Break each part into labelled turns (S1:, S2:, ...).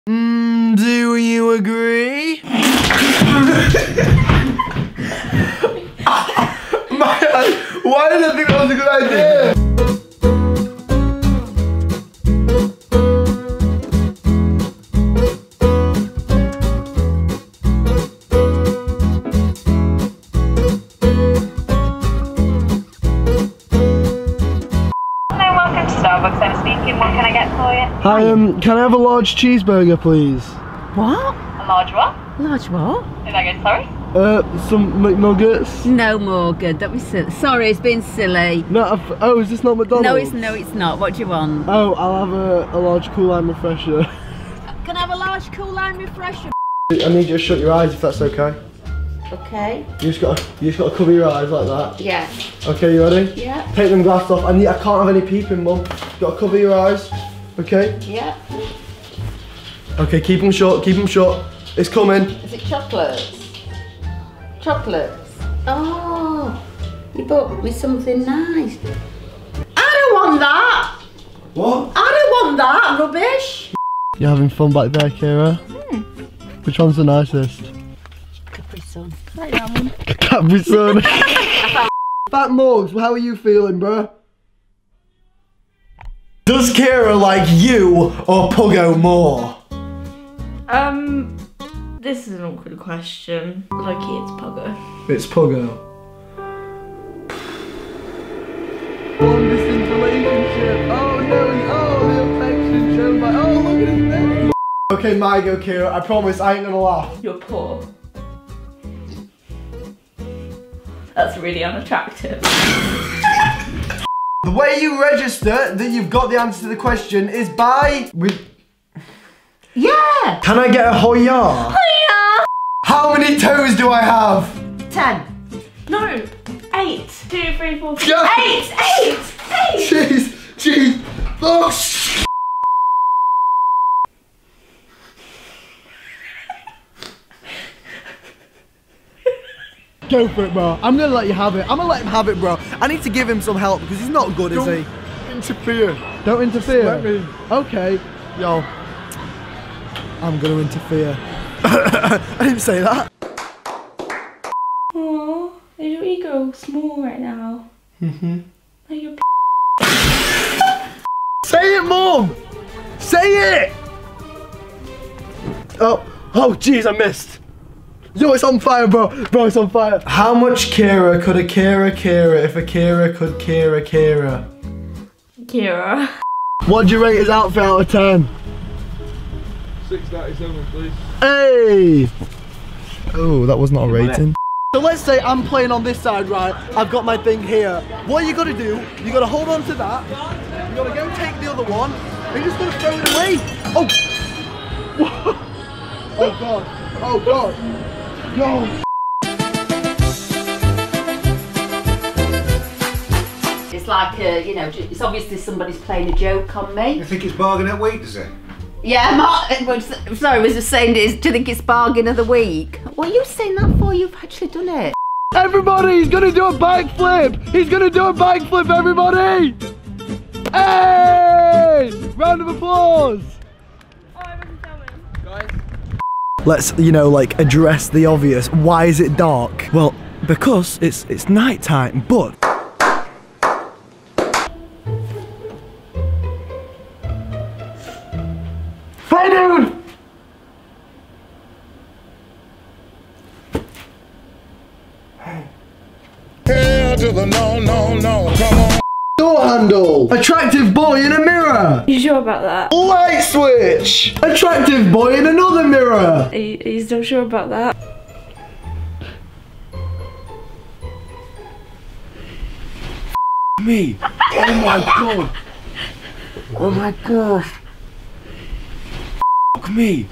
S1: Do you agree? Why did I think that was a good idea?
S2: Starbucks, I'm speaking. What can I get for you?
S1: Hi, can I have a large cheeseburger, please?
S3: What?
S2: A large what?
S3: Large what?
S2: Is that good, sorry?
S1: Some McNuggets.
S3: No more good. Don't be silly. Sorry, it's been silly.
S1: No, oh, is this not McDonald's?
S3: No, it's not. What do you want?
S1: Oh, I'll have a large Cool Lime refresher.
S3: Can I have a large Cool Lime refresher?
S1: I need you to shut your eyes if that's okay.
S3: Okay.
S1: You just gotta cover your eyes like that.
S3: Yeah.
S1: Okay, you ready?
S3: Yeah.
S1: Take them glasses off. I can't have any peeping, Mum. Gotta cover your eyes. Okay?
S3: Yeah.
S1: Okay, keep them shut, keep them shut. It's coming.
S3: Is it chocolates? Chocolates? Oh, you bought me something nice. I don't want that.
S1: What?
S3: I don't want that rubbish.
S1: You're having fun back there, Kira? Which one's the nicest?
S3: Capri Sun.
S1: Capri Sun. Fat Mugs, how are you feeling, bro? Does Kira like you or Puggo more?
S4: This is an awkward question. Lucky it's Puggo.
S1: It's Puggo. Long distance relationship. Oh no, the affection shown by. Oh, look at his name. Okay, my go, Kira. I promise I ain't gonna laugh.
S4: You're poor. That's really unattractive.
S1: The way you register that you've got the answer to the question is by
S3: Yeah.
S1: Can I get a Hoya?
S3: Hiya.
S1: How many toes do I have?
S3: 10.
S4: No, 8. 2, 3, 4, 5.
S1: Yeah.
S4: 8!
S1: Jeez. Oh, sh. Go for it, bro. I'm gonna let you have it. I'm gonna let him have it, bro. I need to give him some help because he's not good, is he? Interfere. Don't interfere. Let me. Okay. Yo. I'm gonna interfere. I didn't say that.
S4: Aww, is your ego small right now? Like your
S1: Say it, Mum! Say it! Oh, jeez, I missed. Yo, it's on fire, bro. Bro, it's on fire. How much Kira could a Kira if a Kira could Kira?
S4: Kira.
S1: What'd you rate his outfit out of 10?
S5: 6.97, please.
S1: Hey! Oh, that was not a rating. So let's say I'm playing on this side, right? I've got my thing here. What you gotta do, you gotta hold on to that. You gotta go take the other one. And you're just gonna throw it away. Oh! Oh God. Oh God. No.
S3: It's like, you know, it's obviously somebody's playing a joke on me.
S5: You think it's bargain at week, does it?
S3: Yeah, sorry, I was just saying this. Do you think it's bargain of the week? What are you saying that for? You've actually done it.
S1: Everybody, he's gonna do a backflip. He's gonna do a backflip, everybody. Hey! Round of applause. Let's, you know, like address the obvious. Why is it dark? Well, because it's night time, but hey dude!
S6: Hell to the no, come on.
S1: Door handle. Attractive boy in a mirror.
S4: You sure about that?
S1: Light switch. Attractive boy in another mirror.
S4: Are you still sure about that?
S1: Me. Oh my God. Oh my gosh. Me.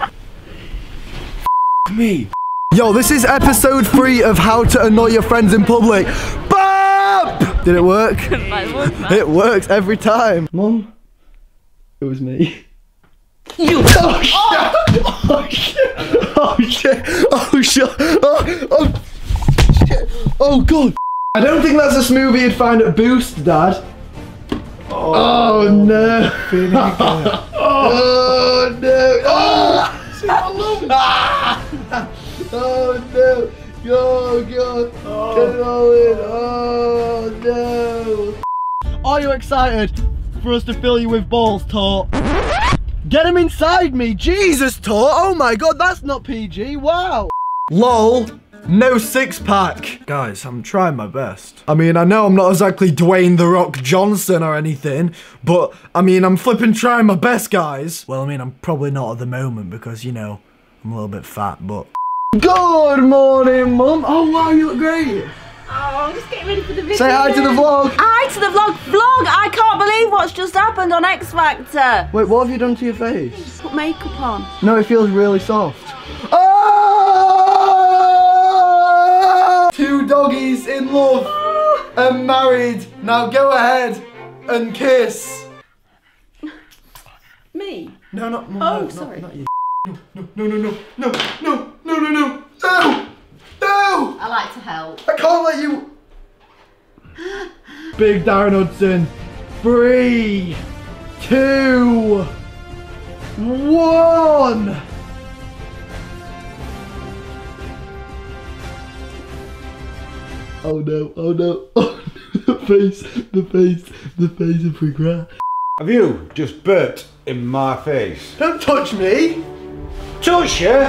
S1: Me. Yo, this is episode 3 of How to Annoy Your Friends in Public. BAP! Did it work? It works every time. Mum, it was me. You. Oh shit! Oh shit! Oh shit! Oh shit! Oh shit! Oh God! I don't think that's a smoothie you'd find at Boost, Dad. Oh no! Oh no! Oh! Oh no! Go, go! Get it all in! Oh no! Are you excited for us to fill you with balls, Tort? Get him inside me! Jesus, Tort! Oh my god, that's not PG! Wow! LOL! No six-pack! Guys, I'm trying my best. I mean, I know I'm not exactly Dwayne "The Rock" Johnson or anything, but, I mean, I'm flipping trying my best, guys. Well, I mean, I'm probably not at the moment because, you know, I'm a little bit fat, but... Good morning, Mum! Oh, wow, you look great!
S3: Oh, I'm just getting ready for the video.
S1: Say hi to the vlog!
S3: Hi to the vlog! Vlog! I can't believe what's just happened on X Factor!
S1: Wait, what have you done to your face?
S3: Put makeup on.
S1: No, it feels really soft. Oh! 2 doggies in love and married. Now go ahead and kiss.
S3: Me?
S1: No, not Mum.
S3: Oh,
S1: no,
S3: sorry.
S1: Not you. No, no, no, no, no, no, no, no, no, no, no!
S3: I like to help.
S1: I can't let you. Big Darren Hudson. 3, 2, 1. Oh no, oh no, oh no, the face of regret.
S5: Have you just burped in my face?
S1: Don't touch me!
S5: Touch you?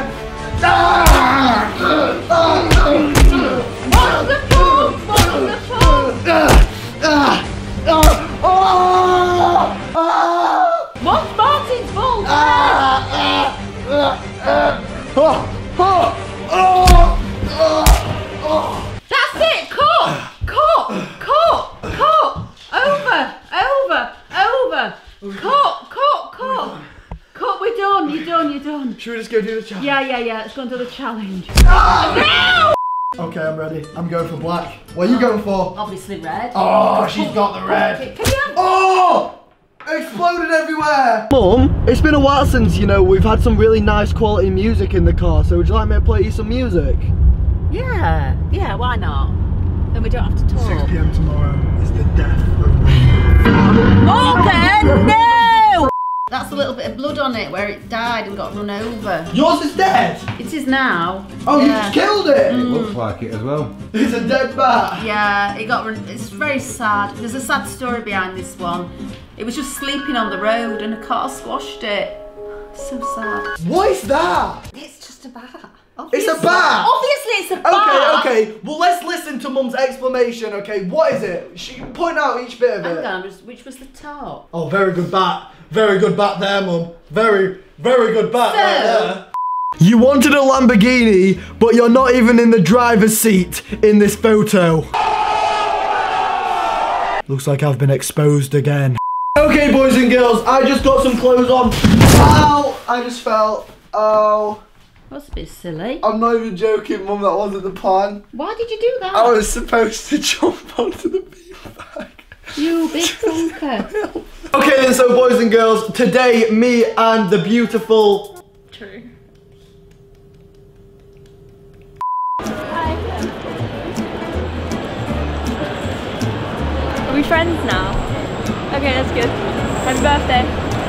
S3: What's Martin's fault? That's it! Cut! Cut! Cut! Cut! Over! Over! Over! Cut! Cut! Cut! Cut! We're done! You're done! You're done!
S1: Should we just go do the challenge?
S3: Yeah, yeah, yeah. Let's go and do the challenge.
S1: Okay, I'm ready. I'm going for black. What are you going for?
S3: Obviously red.
S1: Oh, she's got the red.
S3: Can you have...
S1: Oh! Exploded everywhere! Mum, it's been a while since, you know, we've had some really nice quality music in the car, so would you like me to play you some music?
S3: Yeah. Yeah, why not? Then we don't have to talk.
S1: 6 PM tomorrow is the death of me.
S3: Okay, no! That's a little bit of blood on it where it died and got run over.
S1: Yours is dead?
S3: It is now.
S1: Oh,
S3: yeah.
S1: you just killed it?
S5: It looks like it as well.
S1: It's a dead bat.
S3: Yeah, it got run. It's very sad. There's a sad story behind this one. It was just sleeping on the road and a car squashed it. So sad.
S1: What is that?
S3: It's just a bat.
S1: It's a bat?
S3: Obviously it's a bat.
S1: Okay. Well, let's listen to Mum's explanation, okay? What is it? She point out each bit of it.
S3: Hang on, which was the top?
S1: Oh, very good bat. Very good bat there, Mum. Very, very good bat right there. You wanted a Lamborghini, but you're not even in the driver's seat in this photo. Looks like I've been exposed again. Okay, boys and girls, I just got some clothes on. Ow! I just fell. Oh.
S3: That's a bit silly.
S1: I'm not even joking, Mum, that wasn't the plan.
S3: Why did you do that?
S1: I was supposed to jump onto the beanbag.
S3: You big funker.
S1: Okay then, so boys and girls, today me and the beautiful...
S4: True. Are we friends now? Okay, that's good. Happy birthday.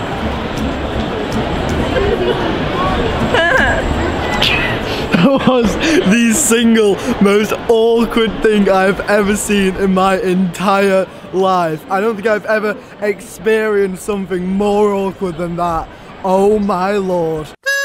S1: That was the single most awkward thing I've ever seen in my entire life. I don't think I've ever experienced something more awkward than that. Oh my lord.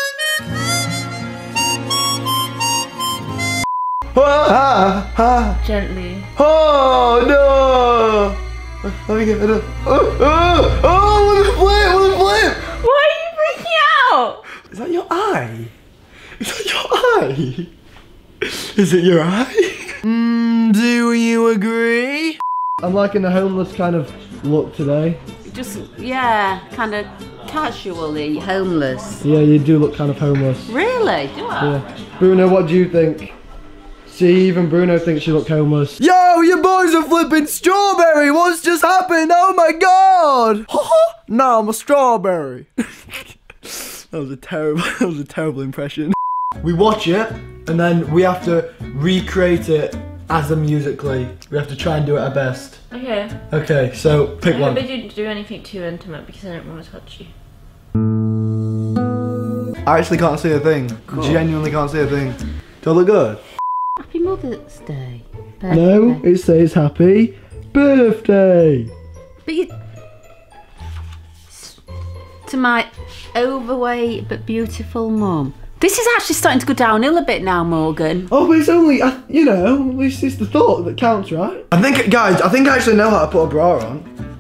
S4: Gently.
S1: Oh no! Let me get it up. Oh, what a flip! What a flip!
S4: Why are you freaking out?
S1: Is that your eye? Is that your eye? Is it your eye? Do you agree? I'm liking the homeless kind of look today.
S3: Just, yeah, kind of casually homeless.
S1: Yeah, you do look kind of homeless.
S3: Really? Do I?
S1: Yeah. Bruno, what do you think? See, even Bruno thinks you look homeless. Yo, your boys are flipping strawberry! What's just happened? Oh my god! No, I'm a strawberry. That was a terrible impression. We watch it, and then we have to recreate it as a musically. We have to try and do it our best.
S4: Okay.
S1: Okay, so pick
S4: I hope
S1: one.
S4: they didn't do anything too intimate because I don't want to touch you.
S1: I actually can't see a thing. Genuinely can't see a thing. Do I look good?
S3: Happy Mother's Day.
S1: No,
S3: Birthday.
S1: it says happy birthday.
S3: But you... To my overweight but beautiful mum. This is actually starting to go downhill a bit now, Morgan.
S1: Oh, but it's only, you know, at least it's the thought that counts, right? I think, guys, I actually know how to put a bra on.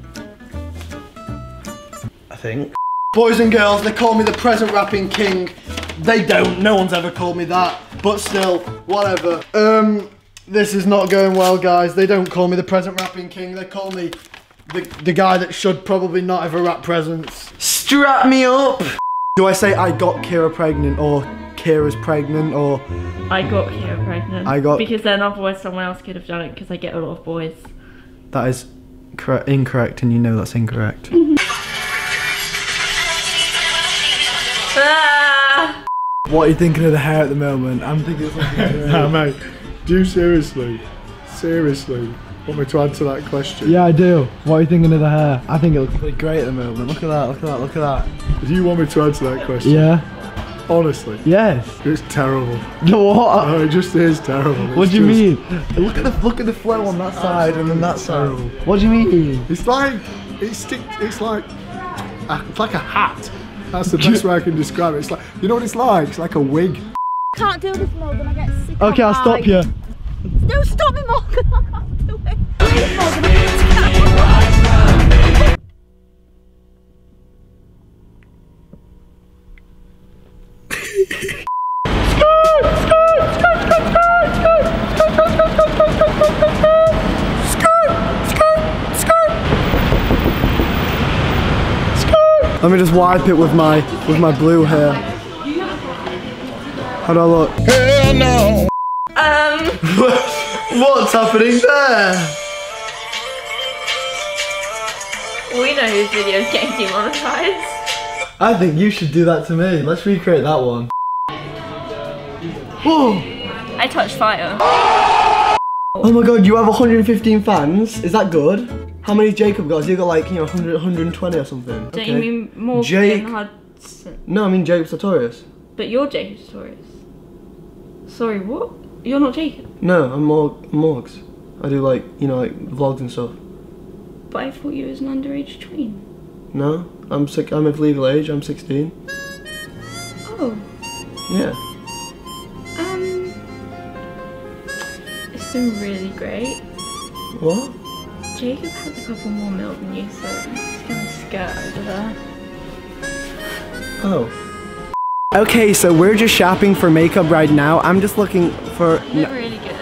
S1: I think. Boys and girls, they call me the present wrapping king. They don't, no one's ever called me that. But still, whatever. This is not going well, guys. They don't call me the present wrapping king. They call me the guy that should probably not ever wrap presents. Strap me up. Do I say I got Kira pregnant or Kira's pregnant or...
S4: I got Kira pregnant.
S1: I got...
S4: Because then otherwise someone else could have done it because I get a lot of boys.
S1: That is incorrect, and you know that's incorrect. What are you thinking of the hair at the moment? I'm thinking something.
S7: Nah, mate. Do you seriously want me to answer that question?
S1: Yeah, I do. What are you thinking of the hair? I think it looks pretty great at the moment. Look at that, look at that, look at that.
S7: Do you want me to answer that question?
S1: Yeah.
S7: Honestly.
S1: Yes.
S7: It's terrible.
S1: What?
S7: No, it just is terrible.
S1: What do you mean? Look at the flow on that side and then that side. What do you mean?
S7: It's like it's like a hat. That's the best way I can describe it. It's like, you know what it's like? It's like a wig.
S3: Can't do this, Morgan. I get sick.
S1: Okay, I'll stop you.
S3: No, stop me, Morgan. I can't do it.
S1: Let me just wipe it with my blue hair. How do I look?
S6: Hell no.
S1: What's happening there?
S4: We know whose video's getting demonetized.
S1: I think you should do that to me. Let's recreate that one. Whoa!
S4: I touched fire.
S1: Oh my god, you have 115 fans? Is that good? How many Jacob got? Has he got like, 100, 120 or something?
S4: Don't you mean Morgan
S1: Jake.
S4: Hudson?
S1: No, I mean Jacob Sartorius.
S4: But you're Jacob Sartorius. Sorry, what? You're not Jacob?
S1: No, I'm Morgs. I do like vlogs and stuff.
S4: But I thought you was an underage tween.
S1: No, I'm of legal age, I'm 16.
S4: Oh.
S1: Yeah.
S4: It's been really great.
S1: What?
S4: Jacob has a couple more mil than you, so he's gonna skirt over there.
S1: Oh. Okay, so we're just shopping for makeup right now. I'm just looking for...
S4: They're really good.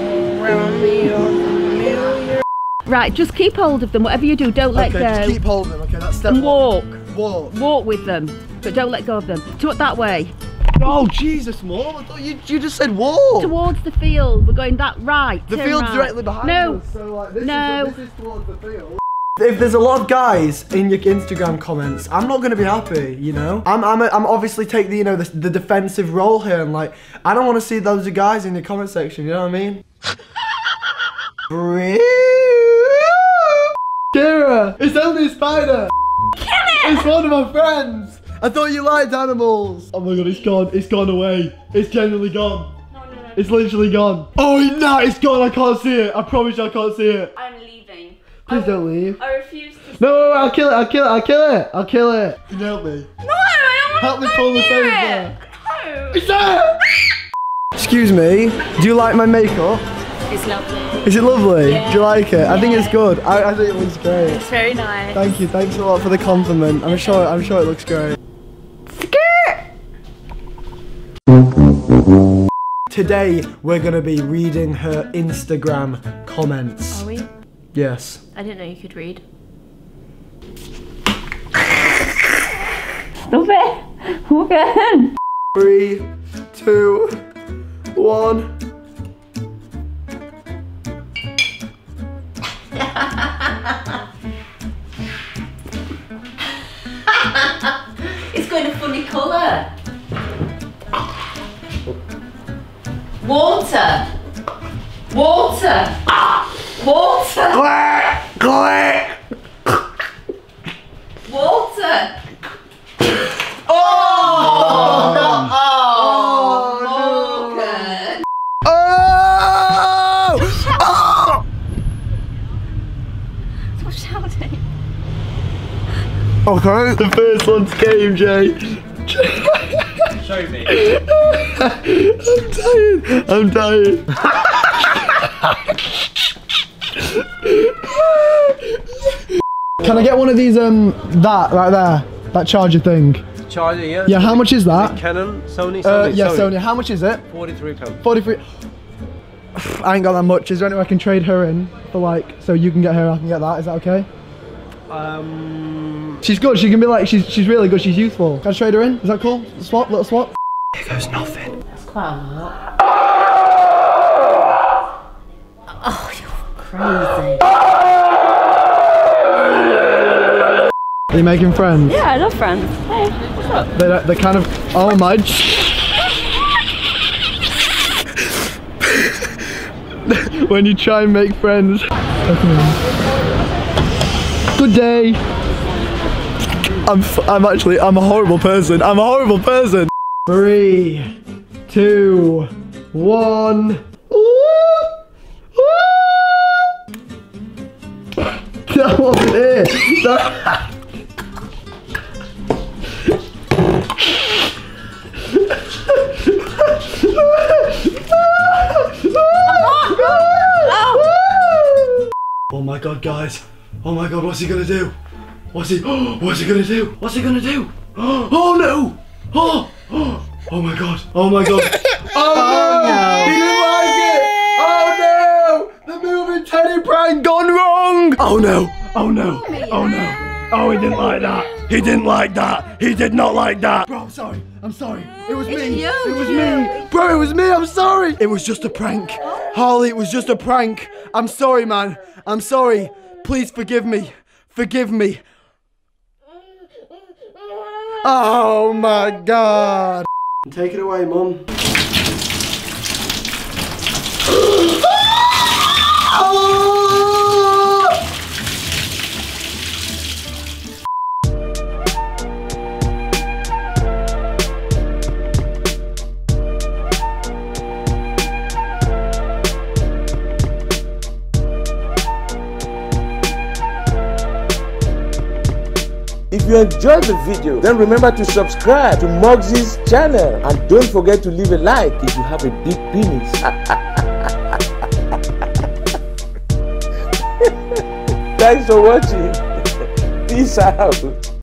S3: Right, just keep hold of them. Whatever you do, don't let
S1: Okay,
S3: go.
S1: just keep holding them. Okay, that's step
S3: And walk.
S1: Walk.
S3: Walk with them, but don't let go of them. That way.
S1: Oh, Jesus, Mom. I thought you just said walk.
S3: Towards the field. We're going that right.
S1: The
S3: Turn
S1: field's
S3: right.
S1: directly behind
S3: No.
S1: us. So, like, this is towards the field. If there's a lot of guys in your Instagram comments, I'm not gonna be happy, I'm obviously take the the defensive role here, and like I don't want to see those guys in your comment section. You know what I mean? Kira, it's only a spider.
S4: Kill it!
S1: It's one of my friends. I thought you liked animals. Oh my god, it's gone. It's gone away. It's genuinely gone.
S4: No.
S1: It's literally gone. Oh no, it's gone. I can't see it. I promise you I can't see it.
S4: I'm leaving.
S1: Please don't leave.
S4: I refuse to.
S1: No, I'll kill it. I'll kill it. I'll kill it. I'll kill it. Can you help me?
S4: No, I don't
S1: Help
S4: want
S1: me
S4: to
S1: pull this
S4: near
S1: over.
S4: No.
S1: It's there. Excuse me. Do you like my makeup?
S4: It's lovely.
S1: Is it lovely?
S4: Yeah.
S1: Do you like it? I think it's good. I think it looks great.
S4: It's very nice.
S1: Thank you. Thanks a lot for the compliment. I'm sure it looks great. Today we're gonna be reading her Instagram comments.
S4: Are we?
S1: Yes.
S4: I didn't know you could read.
S3: Stop it. Morgan.
S1: 3, 2, 1.
S3: It's got a funny colour. Water. Water. Water. Water. Oh, no. Oh, Morgan.
S1: Okay. The first one's game, Jay.
S8: Show me.
S1: I'm tired. Can I get one of these, that right there? That charger thing?
S8: Charger, yeah.
S1: Yeah, how much is that?
S8: Canon, Sony,
S1: Yeah, Sony. How much is it?
S8: £43.
S1: 43. I ain't got that much. Is there any way I can trade her in for like, so you can get her, I can get that? Is that okay? She's good. She can be like, she's really good. She's youthful. Can I trade her in? Is that cool? Swap, little swap. Here goes nothing.
S3: That's quite a lot. Oh, you're crazy.
S1: Are you making friends?
S4: Yeah, I love friends. Hey, what's up?
S1: They're kind of, oh my. When you try and make friends. Good day. I'm a horrible person. I'm a horrible person. 3, 2, 1. That wasn't it. Oh my god, guys. Oh my god, what's he gonna do? What's he gonna do? What's he gonna do? Oh no! Oh my god. Oh my god. Oh no! He didn't like it! Oh no! The moving teddy prank gone wrong! Oh no! Oh no! Oh no! Oh, he didn't like that! He didn't like that! He did not like that! Bro, I'm sorry. I'm sorry. It was me. It was me. Bro, it was me. I'm sorry. It was just a prank. Harley, it was just a prank. I'm sorry, man. I'm sorry. Please forgive me. Forgive me. Oh my god. Take it away, Mum.
S9: If you enjoyed the video, then remember to subscribe to Mugsy's channel and don't forget to leave a like if you have a big penis. Thanks for watching. Peace out.